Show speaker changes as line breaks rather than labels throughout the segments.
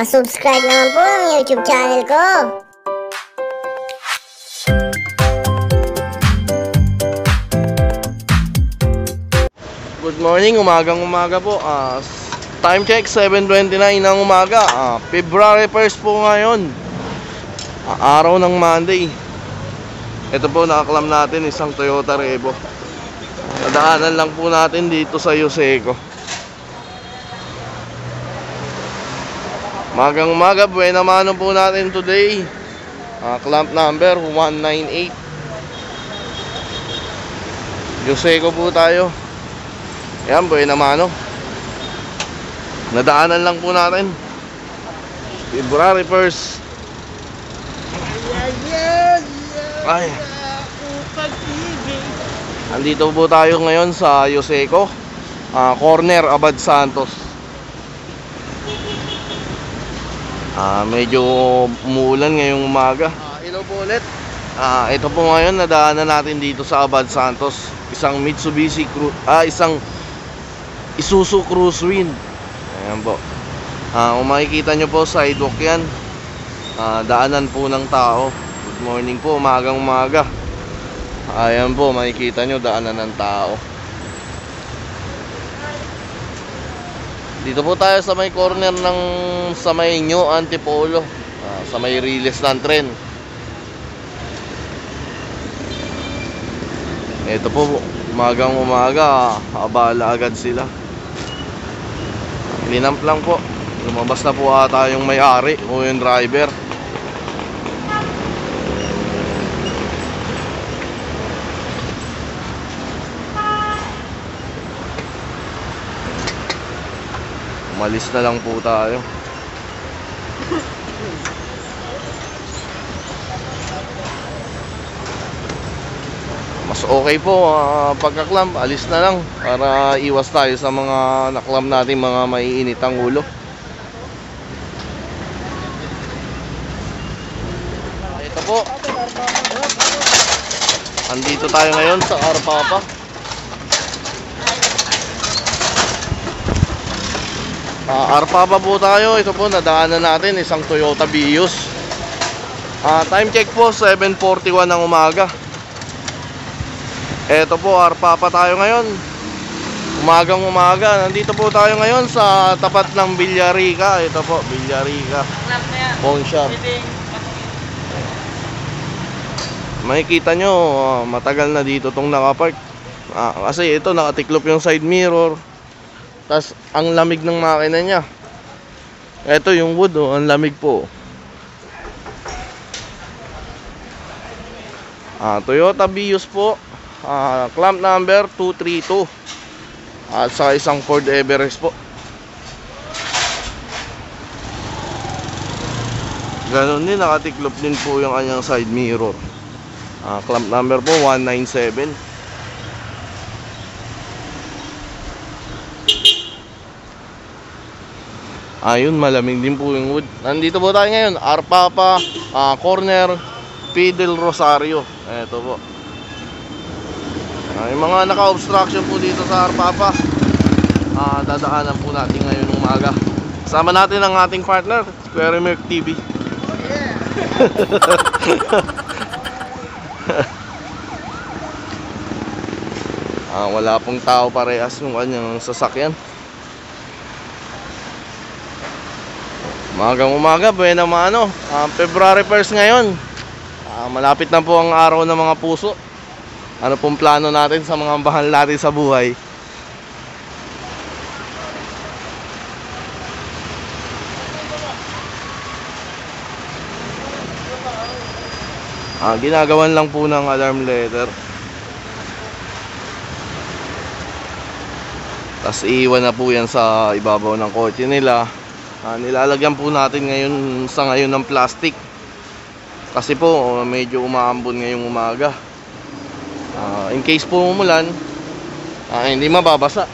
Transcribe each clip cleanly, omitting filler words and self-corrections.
Pa-subscribe naman po ang YouTube channel ko.
Good morning, umaga po. Time check 7:29 ng umaga. February 1st po ngayon. Araw ng Monday. Ito po, nakaklam natin isang Toyota Revo. Nadaanan lang po natin dito sa Yuseco. Magang umaga, buena mano po natin today. Clamp number 198. Yuseco po tayo. Yan, buena mano. Nadaanan lang po natin February 1st. Ay. Andito po tayo ngayon sa Yuseco, corner Abad Santos. Medyo umuulan ngayong umaga. Hello po ulit. Ito po ngayon, nadaanan natin dito sa Abad Santos. Isang Mitsubishi isang Isuzu Cruisewind. Ayan po. Kung makikita nyo po, sidewalk yan. Daanan po ng tao. Good morning po, umagang umaga. Ayan po, makikita nyo, daanan ng tao. Dito po tayo sa may corner ng sa may New Antipolo, sa may release ng tren. Ito po, umagang umaga, abala agad sila. Linamp lang po. Lumabas na po ata yung may-ari o yung driver. Umalis na lang po tayo. Mas okay po pagka-clamp, alis na lang para iwas tayo sa mga na-clamp natin mga maiinit ang ulo. Ito po. Andito tayo ngayon sa Arpapa. Arpapa po tayo. Ito po, nadaanan natin isang Toyota Vios. Time check po 7:41 ng umaga. Ito po, Arpapa tayo ngayon. Umagang umaga. Nandito po tayo ngayon sa tapat ng Villarica. Ito po, Villarica Pawn Shop. Makikita nyo, matagal na dito tong nakapark. Kasi ito, nakatiklop yung side mirror. Tas ang lamig ng makina niya. Ito yung wood, ang lamig po. Toyota Vios po. Clamp number 232. At saka isang Ford Everest po. Ganon din, nakatiklop din po yung kanyang side mirror. Clamp number po 197. Ayun, malamig din po yung wood. Nandito po tayo ngayon, Arpapa, corner Fidel Rosario. Ito po. Yung mga naka-obstruction po dito sa Arpapa, dadaanan po natin ngayon umaga. Kasama natin ang ating partner, Square Milk TV. Wala pong tao, parehas yung kanyang sasakyan. Umagang umaga, buena mano. February 1st ngayon. Malapit na po ang araw ng mga puso. Ano pong plano natin sa mga mahal natin sa buhay? Ginagawan lang po ng alarm letter. Tapos iiwan na po yan sa ibabaw ng kotse nila. Nilalagyan po natin ngayon ng plastic. Kasi po medyo umaambon ngayong umaga. In case po umulan, hindi mababasa.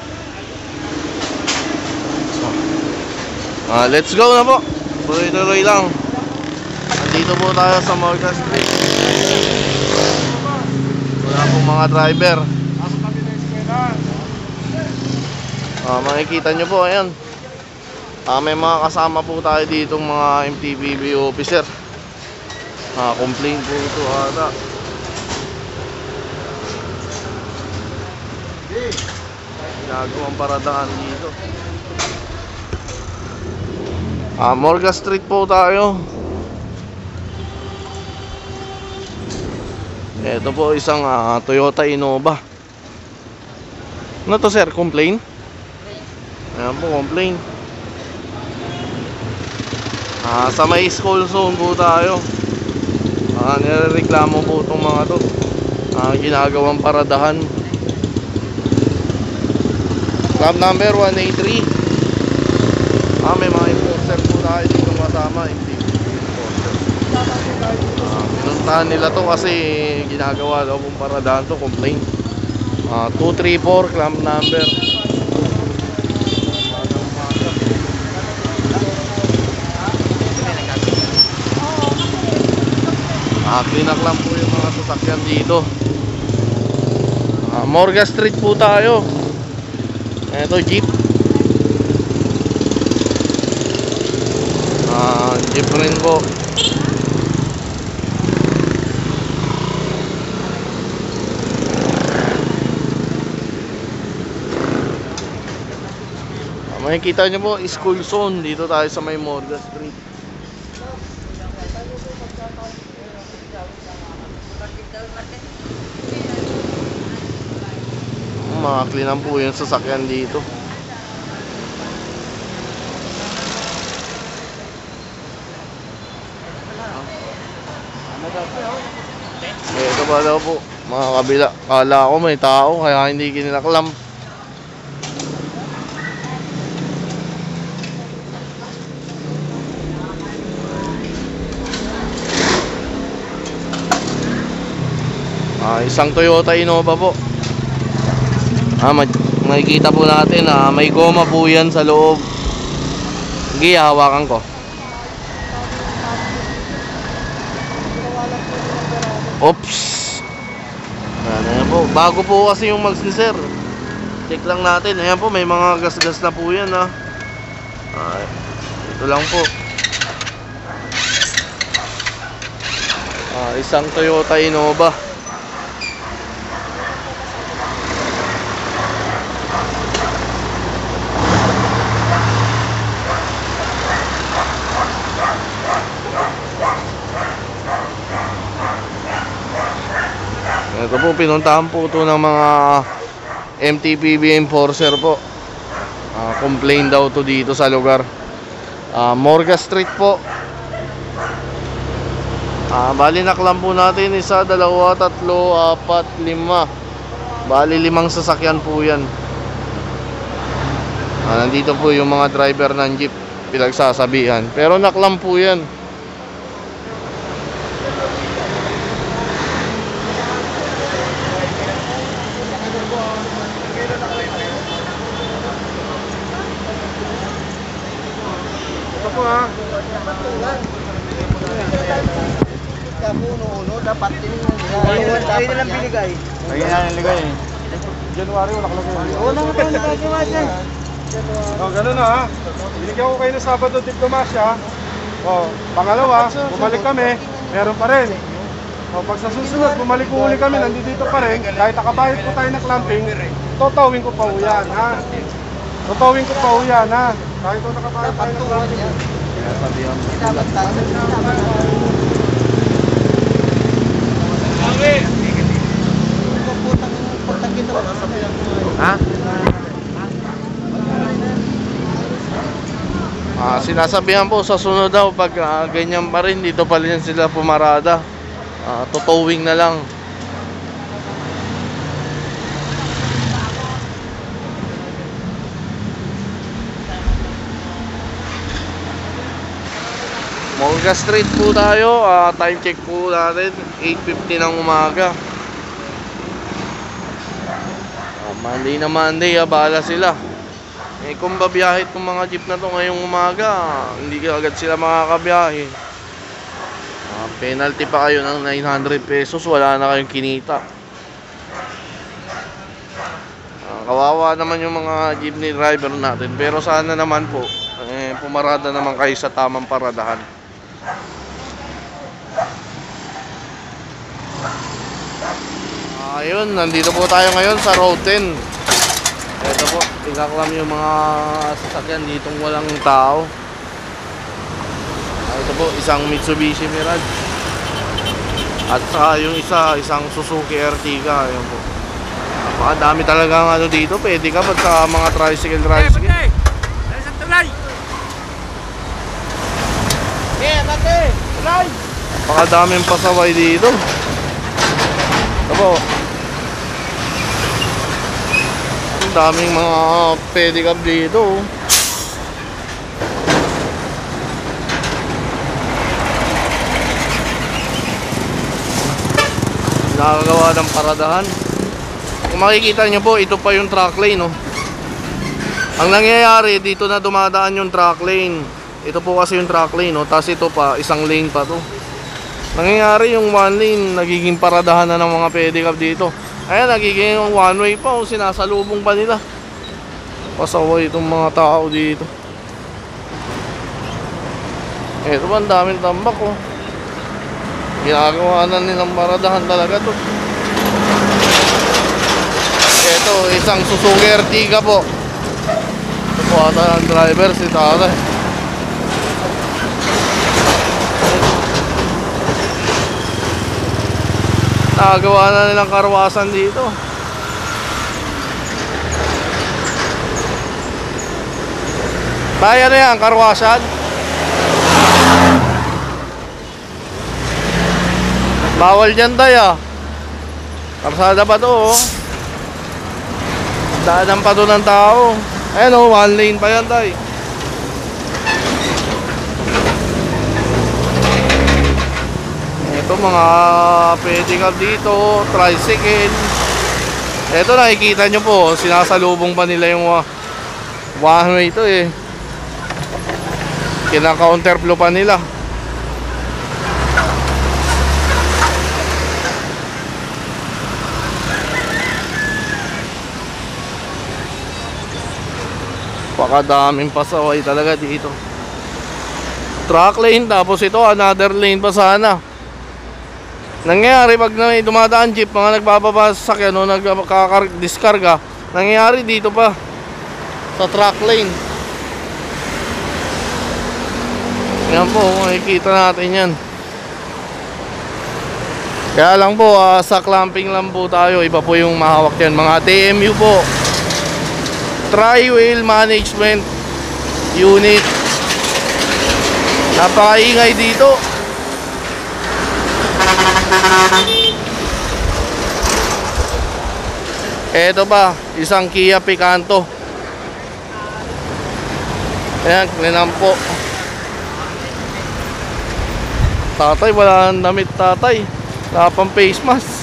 Let's go na po. Tuloy-tuloy lang. Nandito po tayo sa Morgan Street. Wala pong mga driver. Makikita nyo po, ayan. May mga kasama po tayo dito mga MTPB officer. Complain po ito ata. Ginagawang paradaan dito. Morga Street po tayo. Ito po isang Toyota Innova. Ano to sir? Complain? Ayan po, complain. Sa may school zone po tayo. Nirereklamo po itong mga to. Ginagawang paradahan. Club number 183. May mga enforcer po tayo dito kasama. Pinuntahan nila to kasi ginagawa daw pong paradahan to. Complain. 234 club number. Klinak lang po yung mga sasakyan dito. Morga Street po tayo. Ito jeep. Jeep rin po. Makikita nyo po, school zone. Dito tayo sa may Morga Street. Makaklinan po yung sasakyan dito. Ito ba daw po mga kabila. Kala ko may tao kaya hindi kinilaklam. Isang Toyota Innova po. Makikita po natin may goma po yan sa loob. Sige, hawakan ko. Oops. Ayan po. Bago po kasi yung mags ni sir. Check lang natin. Ayan po, may mga gas-gas na po yan ito lang po. Isang Toyota Innova. Ito po, pinuntahan po ito ng mga MTPB enforcer po. Complain daw to dito sa lugar. Morga Street po. Bali naklam po natin 1, 2, 3, 4, 5. Bali 5 sasakyan po yan. Nandito po yung mga driver ng jeep pinagsasabihan. Pero naklam po yan.
Ito po Kapuno-uno, dapat din ayun na lang binigay. Ayun na lang binigay. January wala ka lang. Wala nga tayo nagagawa. Ganun binigyan ko kayo ng Sabado dito Masya. Pangalawa, bumalik kami, meron pa rin. Pag sa susunod, bumalik po uli kami, nandito pa rin. Kahit nakabayad po tayo ng clamping, totawin ko pa uyan, Totawin ko pa uyan, Kahit kung nakabayad tayo ng clamping. Sabihan mo.
Sinasabihan po sa sunod daw pag ganyan pa rin, dito pa rin sila pumarada. Totowing na lang. Morga Street po tayo. Time check po natin 8:50 ng umaga. Monday na Monday, bahala sila. Kung babiyahe itong mga jeep na to ngayong umaga, hindi agad sila makakabiyahe. Penalty pa kayo ng 900 pesos, wala na kayong kinita. Kawawa naman yung mga jeepney driver natin. Pero sana naman po, pumarada naman kayo sa tamang paradahan. Ayun, nandito po tayo ngayon sa Road 10. Ito po, ikaklam yung mga sasakyan ditong walang tao. Ito po, isang Mitsubishi Mirage. At saka yung isang Suzuki Ertiga. Ayun po. Dami talagang ano dito, pwede ka pag sa mga tricycle. Daming pasaway dito. Ito po. Ang daming mga pedicab dito. Nakagawa ng paradahan. Kung makikita nyo po, ito pa yung truck lane, no? Ang nangyayari, dito na dumadaan yung truck lane. Ito po kasi yung truck lane, no? Tapos ito pa, isang lane pa to. Nangyayari yung one lane, nagiging paradahan na ng mga pedicab dito. Ayan, nagiging one way pa, sinasalubong pa nila. Pasaway itong mga tao dito. Ito pa, ang daming tambak, oh. Ginagawa na nilang paradahan talaga to. Ito, isang Suzuki Ertiga po. Ito po ata ang driver, si tatay. Nakagawa na nilang karwasan dito. Bayan na yan, karwasan. Bawal dyan tayo. Karsada pa to, oh. Daanan pa to ng tao. Ayan, oh, one lane pa yan tayo. Ito mga pedicab dito, tricycle. Ito nakikita nyo po, sinasalubong pa nila yung one way ito eh. Kina-counterflow pa nila. Pakadaming pasaway talaga dito. Truck lane, tapos ito another lane pa sana. Nangyayari pag may dumadaan jeep, mga nagbababa sa sakyan o nagkakadiskarga, nangyayari dito pa sa truck lane. Yan po, makikita natin yan. Kaya lang po, sa clamping lang po tayo. Iba po yung mahawak yan. Mga TMU po, Tri-Wheel Management Unit. Napakaingay dito. Eto pa, isang Kia Picanto. Ayan, linampo. Tatay, wala nang damit tatay. Wala pang face mask.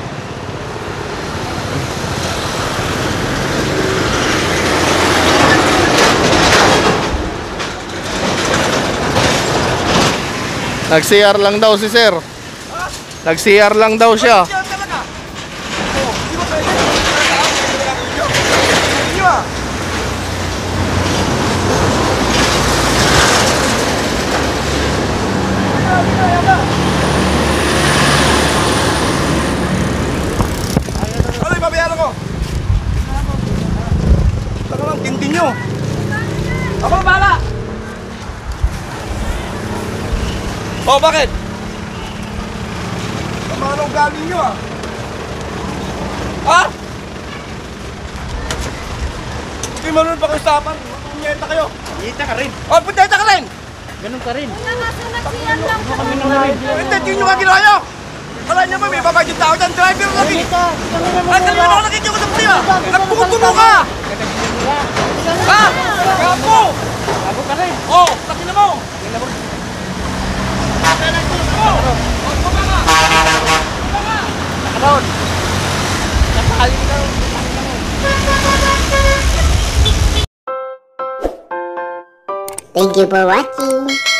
Nag-CR lang daw si sir. Nag-CR lang daw siya.
Ano yung babayaran ko? Taka lang, tindi nyo. Ako na bahala. Oh, bakit? Pamanong galing nyo ah. Ha? Hindi marunong pa kayo usapan. Punyeta kayo. Punyeta ka rin. Oh, punyeta ka rin. Ganun ka rin. Hindi, hindi nyo nga ginawa nyo. Wala nyo ba, may babagin tao dyan. Driver lagi. At kaliwan ako nakikita ko sa puliya. Nagputulo ka. Ha? Gapo. Gapo ka rin. Oh, takin na mo.
Thank you for watching.